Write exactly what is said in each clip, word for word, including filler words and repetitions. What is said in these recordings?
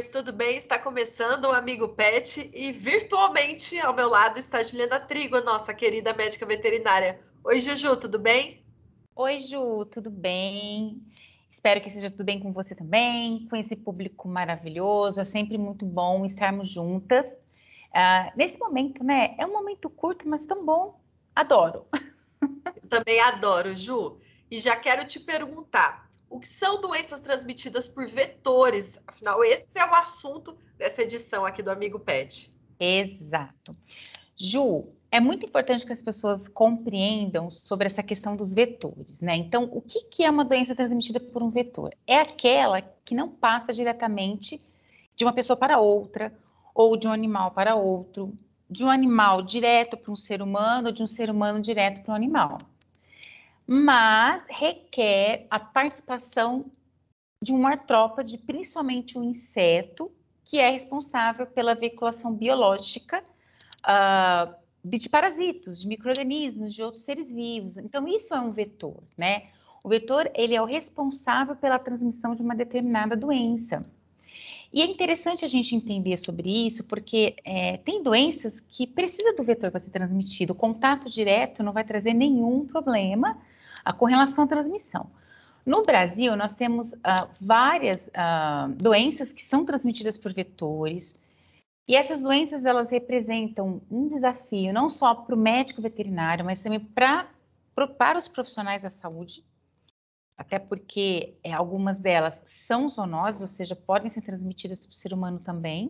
amigos, tudo bem? Está começando o Amigo Pet e virtualmente ao meu lado está Juliana Trigo, nossa querida médica veterinária. Oi, Juju, tudo bem? Oi, Ju, tudo bem? Espero que seja tudo bem com você também, com esse público maravilhoso. É sempre muito bom estarmos juntas. Ah, nesse momento, né? É um momento curto, mas tão bom. Adoro. Eu também adoro, Ju. E já quero te perguntar, o que são doenças transmitidas por vetores? Afinal, esse é o assunto dessa edição aqui do Amigo Pet. Exato. Ju, é muito importante que as pessoas compreendam sobre essa questão dos vetores, né? Então, o que que é uma doença transmitida por um vetor? É aquela que não passa diretamente de uma pessoa para outra, ou de um animal para outro, de um animal direto para um ser humano, ou de um ser humano direto para um animal. Mas requer a participação de um artrópode, principalmente um inseto, que é responsável pela veiculação biológica uh, de parasitos, de micro-organismos, de outros seres vivos. Então, isso é um vetor, né? O vetor, ele é o responsável pela transmissão de uma determinada doença. E é interessante a gente entender sobre isso, porque é, tem doenças que precisam do vetor para ser transmitido. O contato direto não vai trazer nenhum problema a, com relação à transmissão. No Brasil, nós temos uh, várias uh, doenças que são transmitidas por vetores, e essas doenças, elas representam um desafio não só para o médico veterinário, mas também pra, pro, para os profissionais da saúde, até porque é, algumas delas são zoonoses, ou seja, podem ser transmitidas para o ser humano também.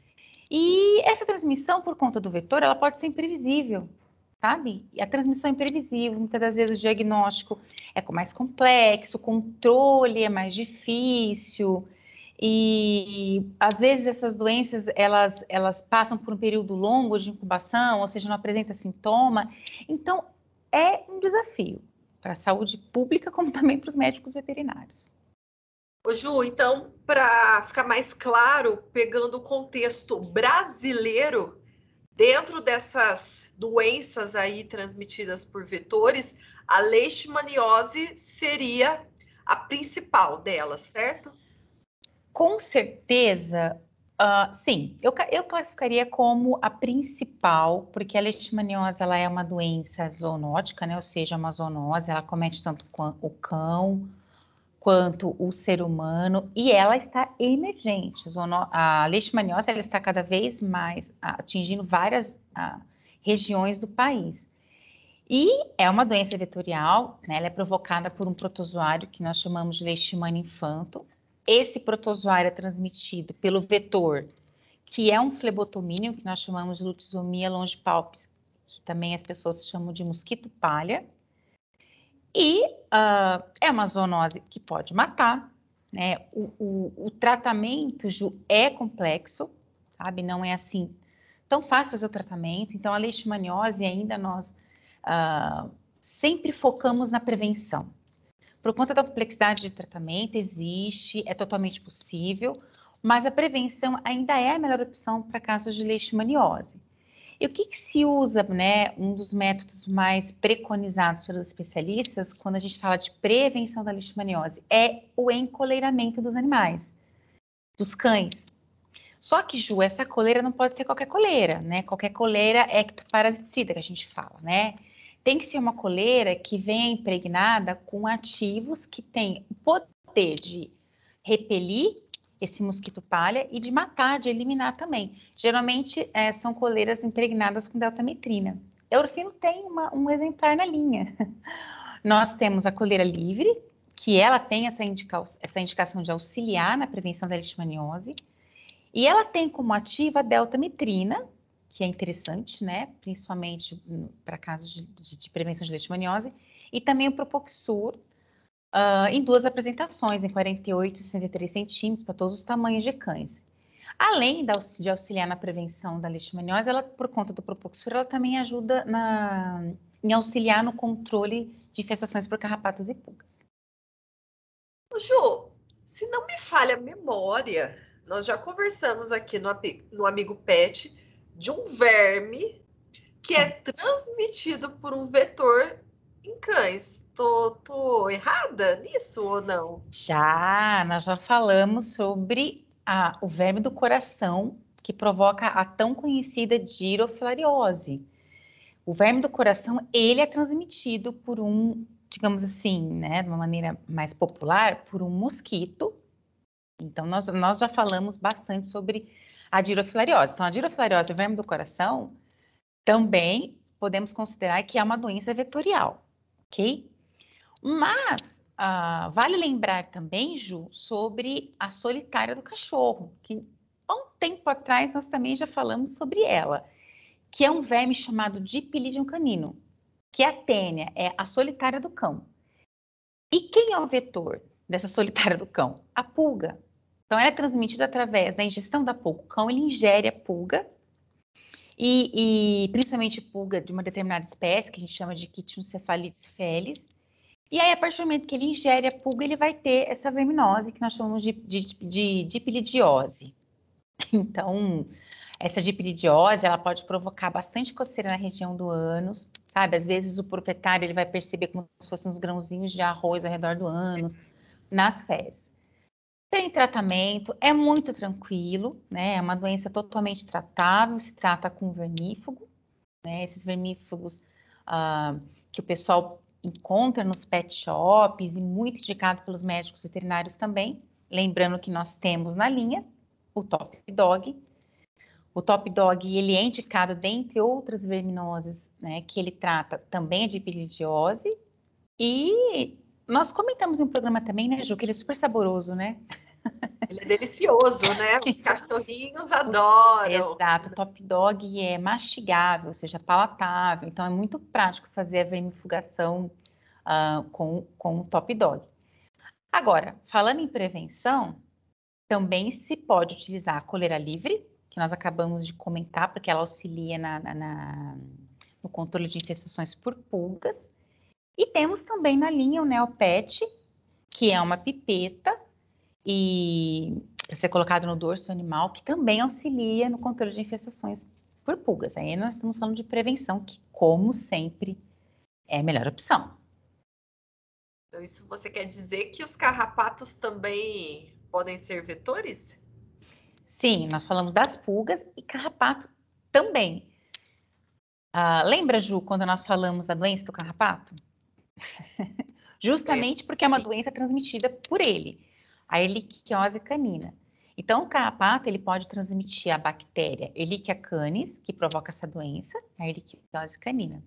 E essa transmissão, por conta do vetor, ela pode ser imprevisível, sabe? E a transmissão é imprevisível, muitas das vezes o diagnóstico é mais complexo, o controle é mais difícil, e às vezes essas doenças, elas, elas passam por um período longo de incubação, ou seja, não apresenta sintoma. Então, é um desafio para a saúde pública, como também para os médicos veterinários. Ô, Ju, então, para ficar mais claro, pegando o contexto brasileiro, dentro dessas doenças aí transmitidas por vetores, a leishmaniose seria a principal delas, certo? Com certeza, uh, sim, eu, eu classificaria como a principal, porque a leishmaniose ela é uma doença zoonótica, né? Ou seja, uma zoonose, ela comete tanto o cão quanto o ser humano, e ela está emergente. A leishmaniose ela está cada vez mais atingindo várias uh, regiões do país. E é uma doença vetorial, né? Ela é provocada por um protozoário que nós chamamos de Leishmania infanto. Esse protozoário é transmitido pelo vetor, que é um flebotomínio, que nós chamamos de Lutzomia longipalpis, que também as pessoas chamam de mosquito palha. E uh, é uma zoonose que pode matar, né? O, o, o tratamento, Ju, é complexo, sabe? Não é assim tão fácil fazer o tratamento. Então, a leishmaniose ainda nós uh, sempre focamos na prevenção. Por conta da complexidade de tratamento, existe, é totalmente possível, mas a prevenção ainda é a melhor opção para casos de leishmaniose. E o que, que se usa, né? Um dos métodos mais preconizados pelos especialistas, quando a gente fala de prevenção da leishmaniose, é o encoleiramento dos animais, dos cães. Só que, Ju, essa coleira não pode ser qualquer coleira, né? Qualquer coleira é ectoparasiticida, que a gente fala, né? Tem que ser uma coleira que venha impregnada com ativos que têm o poder de repelir esse mosquito palha e de matar, de eliminar também. Geralmente, é, são coleiras impregnadas com deltametrina. Eurofino tem uma, um exemplar na linha. Nós temos a coleira livre, que ela tem essa, indica essa indicação de auxiliar na prevenção da leishmaniose, e ela tem como ativa a deltametrina, que é interessante, né? Principalmente para casos de, de, de, prevenção de leishmaniose, e também o Propoxur, uh, em duas apresentações, em quarenta e oito e sessenta e três centímetros, para todos os tamanhos de cães. Além de auxiliar na prevenção da leishmaniose, ela, por conta do Propoxur, ela também ajuda na, em auxiliar no controle de infestações por carrapatos e pulgas. Ju, se não me falha a memória, nós já conversamos aqui no, no Amigo Pet de um verme que é transmitido por um vetor em cães. Tô, tô errada nisso ou não? Já, nós já falamos sobre a, o verme do coração, que provoca a tão conhecida girofilariose. O verme do coração, ele é transmitido por um, digamos assim, né, de uma maneira mais popular, por um mosquito. Então, nós, nós já falamos bastante sobre a girofilariose. Então, a girofilariose, o verme do coração, também podemos considerar que é uma doença vetorial, ok? Mas, ah, vale lembrar também, Ju, sobre a solitária do cachorro, que há um tempo atrás nós também já falamos sobre ela, que é um verme chamado Dipylidium canino, que é a tênia, é a solitária do cão. E quem é o vetor dessa solitária do cão? A pulga. Então, ela é transmitida através da ingestão da pulga. O cão, ele ingere a pulga, e, e principalmente pulga de uma determinada espécie, que a gente chama de Chytiocephalides felis. E aí, a partir do momento que ele ingere a pulga, ele vai ter essa verminose, que nós chamamos de, de, de dipilidiose. Então, essa dipilidiose, ela pode provocar bastante coceira na região do ânus, sabe? Às vezes o proprietário, ele vai perceber como se fossem uns grãozinhos de arroz ao redor do ânus, nas fezes. Tem tratamento, é muito tranquilo, né? É uma doença totalmente tratável, se trata com vermífugo, né? Esses vermífugos ah, que o pessoal encontra nos pet shops e muito indicado pelos médicos veterinários também. Lembrando que nós temos na linha o Top Dog. O Top Dog, ele é indicado, dentre outras verminoses, né, que ele trata também de dipilidiose. E nós comentamos em um programa também, né, Ju, que ele é super saboroso, né? Ele é delicioso, né? Os cachorrinhos adoram. Exato, o Top Dog é mastigável, ou seja, palatável. Então, é muito prático fazer a vermifugação uh, com, com o Top Dog. Agora, falando em prevenção, também se pode utilizar a coleira livre, que nós acabamos de comentar, porque ela auxilia na, na, na, no controle de infestações por pulgas. E temos também na linha o Neopet, que é uma pipeta e para ser colocado no dorso animal, que também auxilia no controle de infestações por pulgas. Aí nós estamos falando de prevenção, que, como sempre, é a melhor opção. Então, isso você quer dizer que os carrapatos também podem ser vetores? Sim, nós falamos das pulgas e carrapato também. Ah, lembra, Ju, quando nós falamos da doença do carrapato? Justamente porque é uma doença transmitida por ele, a Ehrlichiose canina. Então, o carrapato, ele pode transmitir a bactéria Ehrlichia canis, que provoca essa doença, a Ehrlichiose canina.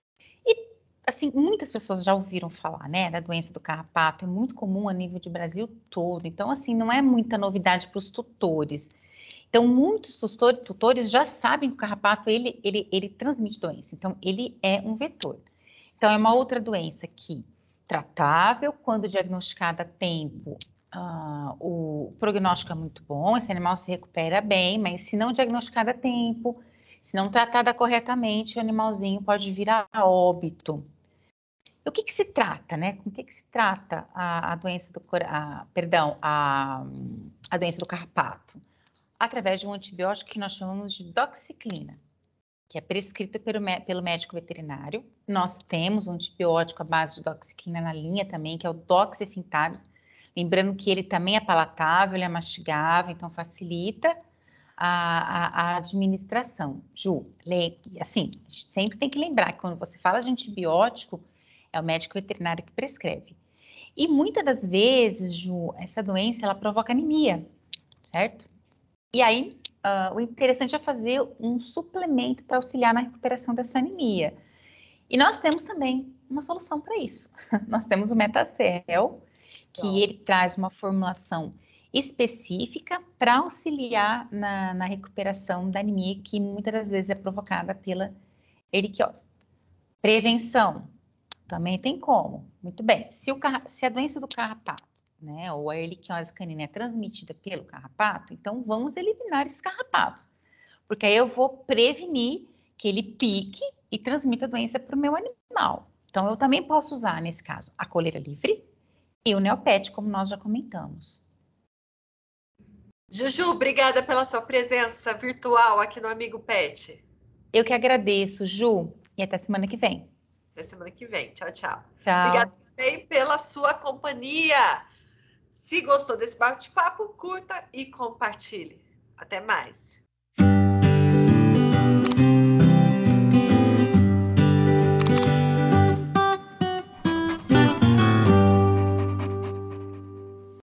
E, assim, muitas pessoas já ouviram falar, né, da doença do carrapato, é muito comum a nível de Brasil todo. Então, assim, não é muita novidade para os tutores. Então, muitos tutores, tutores já sabem que o carrapato, ele, ele, ele transmite doença. Então, ele é um vetor. Então, é uma outra doença que, tratável, quando diagnosticada a tempo, uh, o prognóstico é muito bom, esse animal se recupera bem, mas se não diagnosticada a tempo, se não tratada corretamente, o animalzinho pode vir a óbito. E o que que se trata, né? Com o que que se trata a, a doença do, a, perdão, a, a doença do carrapato? Através de um antibiótico que nós chamamos de doxiciclina, que é prescrito pelo, pelo médico veterinário. Nós temos um antibiótico à base de doxiciclina na linha também, que é o doxifintabis. Lembrando que ele também é palatável, ele é mastigável, então facilita a, a, a administração. Ju, assim, a gente sempre tem que lembrar que quando você fala de antibiótico, é o médico veterinário que prescreve. E muitas das vezes, Ju, essa doença, ela provoca anemia, certo? E aí, uh, o interessante é fazer um suplemento para auxiliar na recuperação dessa anemia. E nós temos também uma solução para isso. Nós temos o Metacel, que Nossa. Ele traz uma formulação específica para auxiliar na, na recuperação da anemia, que muitas das vezes é provocada pela eriquiose. Prevenção, também tem como. Muito bem, se, o, se a doença do carrapato, né, ou a Ehrlichiose canina é transmitida pelo carrapato, então vamos eliminar esses carrapatos, porque aí eu vou prevenir que ele pique e transmita a doença para o meu animal. Então eu também posso usar, nesse caso, a coleira livre e o Neopet, como nós já comentamos. Juju, obrigada pela sua presença virtual aqui no Amigo Pet. Eu que agradeço, Ju, e até semana que vem. Até semana que vem. Tchau, tchau. Tchau. Obrigada também pela sua companhia. Se gostou desse bate-papo, curta e compartilhe. Até mais!